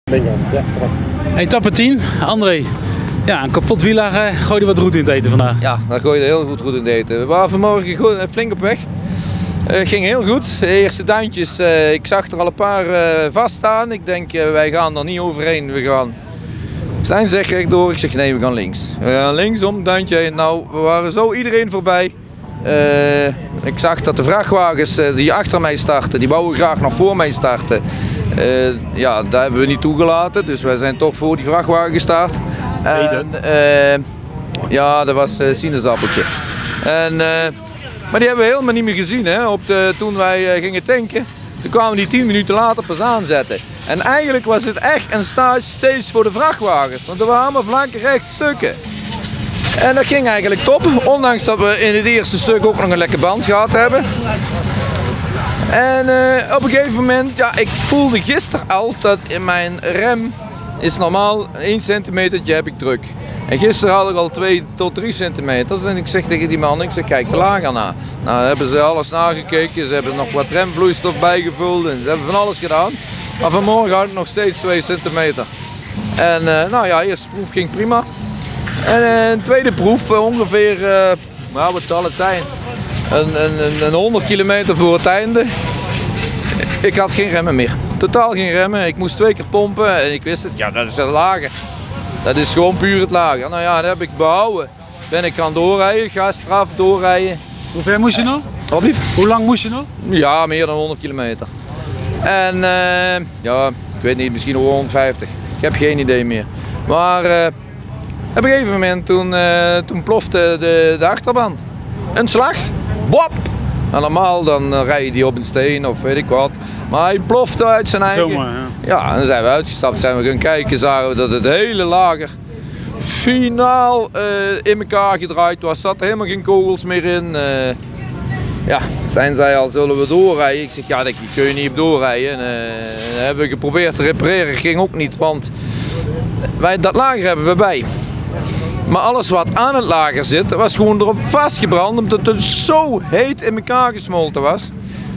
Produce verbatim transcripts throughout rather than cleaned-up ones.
Bingo, ja. Etappe tien, André. Ja, een kapot wielager. Gooi je wat roet in het eten vandaag? Ja, daar gooi je heel goed roet in het eten. We waren vanmorgen goed, flink op weg. Het uh, ging heel goed. De eerste duintjes, uh, ik zag er al een paar uh, vaststaan. Ik denk, uh, wij gaan er niet overheen. We gaan... Stijn zegt rechtdoor, ik zeg nee, we gaan links. We gaan linksom, duintje heen. Nou, we waren zo iedereen voorbij. Uh, ik zag dat de vrachtwagens uh, die achter mij starten, die wouden graag nog voor mij starten. Uh, ja, daar hebben we niet toegelaten, dus wij zijn toch voor die vrachtwagen gestart. En, uh, ja, dat was uh, sinaasappeltje. En, uh, maar die hebben we helemaal niet meer gezien, hè, op de, toen wij uh, gingen tanken. Toen kwamen die tien minuten later pas aanzetten. En eigenlijk was het echt een stage steeds voor de vrachtwagens, want er waren allemaal vlakke rechte stukken. En dat ging eigenlijk top, ondanks dat we in het eerste stuk ook nog een lekker band gehad hebben. En uh, op een gegeven moment, ja, ik voelde gisteren al dat in mijn rem is normaal één centimetertje heb ik druk. En gisteren had ik al twee tot drie centimeter. En ik zeg tegen die man, ik zeg kijk de lager na. Nou hebben ze alles nagekeken, ze hebben nog wat remvloeistof bijgevuld en ze hebben van alles gedaan. Maar vanmorgen had ik nog steeds twee centimeter. En uh, nou ja, de eerste proef ging prima. En uh, een tweede proef, uh, ongeveer, uh, nou, wat zal het zijn, een, een, een honderd kilometer voor het einde. Ik had geen remmen meer, totaal geen remmen. Ik moest twee keer pompen en ik wist het, ja dat is het lager. Dat is gewoon puur het lager. Nou ja, dat heb ik behouden. Ben ik gaan doorrijden, gasstraf doorrijden. Hoe ver moest je nog? Wat lief? Hoe lang moest je nog? Ja, meer dan honderd kilometer. En uh, ja, ik weet niet, misschien nog honderdvijftig. Ik heb geen idee meer. Maar uh, op een gegeven moment toen, uh, toen plofte de, de achterband. Een slag, bop! En normaal dan uh, rij je die op een steen of weet ik wat. Maar hij plofte uit zijn eigen. Zomaar, ja. Ja, en dan zijn we uitgestapt, zijn we gaan kijken, zagen we dat het hele lager finaal uh, in elkaar gedraaid was. Er zat helemaal geen kogels meer in. Uh, ja, zijn zij al, zullen we doorrijden? Ik zeg, ja, daar kun je niet op doorrijden. En, uh, dat hebben we geprobeerd te repareren, ging ook niet, want wij, dat lager hebben we bij. Maar alles wat aan het lager zit, was gewoon erop vastgebrand, omdat het zo heet in elkaar gesmolten was.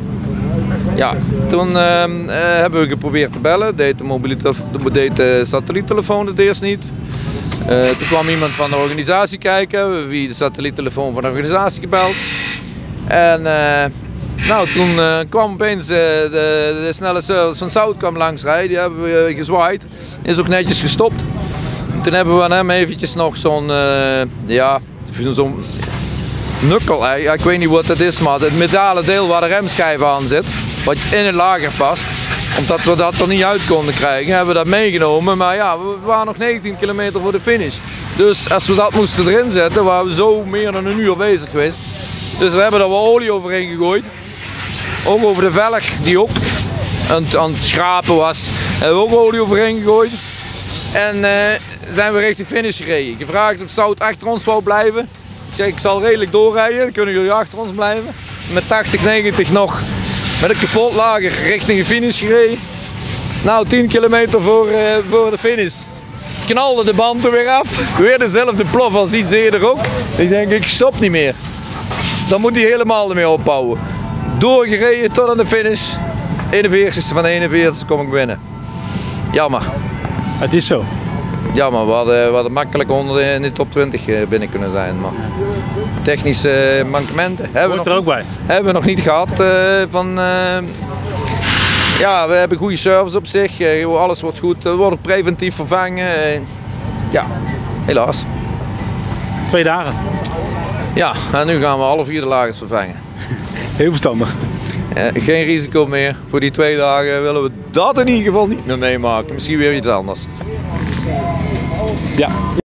Ja, toen uh, uh, hebben we geprobeerd te bellen, deed de, mobiele, deed de satelliettelefoon het eerst niet. Uh, toen kwam iemand van de organisatie kijken, wie de satelliettelefoon van de organisatie gebeld. En uh, nou, toen uh, kwam opeens uh, de, de snelle service van Zout kwam langs rijden, die hebben we uh, gezwaaid, is ook netjes gestopt. En toen hebben we aan hem eventjes nog zo'n, uh, ja, zo'n nukkel, ja, ik weet niet wat het is, maar het metalen deel waar de remschijf aan zit, wat in het lager past, omdat we dat er niet uit konden krijgen, hebben we dat meegenomen. Maar ja, we waren nog negentien kilometer voor de finish. Dus als we dat moesten erin zetten, waren we zo meer dan een uur bezig geweest. Dus we hebben er wel olie overheen gegooid. Ook over de velg, die ook aan, aan het schrapen was, hebben we ook olie overheen gegooid. En uh, zijn we richting finish gereden. Gevraagd of Zout achter ons wou blijven. Ik zeg, ik zal redelijk doorrijden, dan kunnen jullie achter ons blijven. Met tachtig, negentig nog met een kapot lager richting de finish gereden. Nou, tien kilometer voor, uh, voor de finish knalde de band er weer af. Weer dezelfde plof als iets eerder ook. Ik denk, ik stop niet meer. Dan moet hij helemaal ermee ophouden. Doorgereden tot aan de finish. eenenveertigste van de eenenveertigste kom ik binnen. Jammer. Het is zo. Jammer, we hadden, we hadden makkelijk onder in de top twintig binnen kunnen zijn. Maar technische mankementen hebben we, nog, er ook bij. hebben we nog niet gehad. Uh, van, uh, ja, we hebben goede service op zich. Uh, alles wordt goed. We worden preventief vervangen. Uh, ja, helaas. Twee dagen. Ja, en nu gaan we alle vier de lagers vervangen. Heel verstandig. Uh, geen risico meer. Voor die twee dagen willen we dat in ieder geval niet meer meemaken. Misschien weer iets anders. Ja.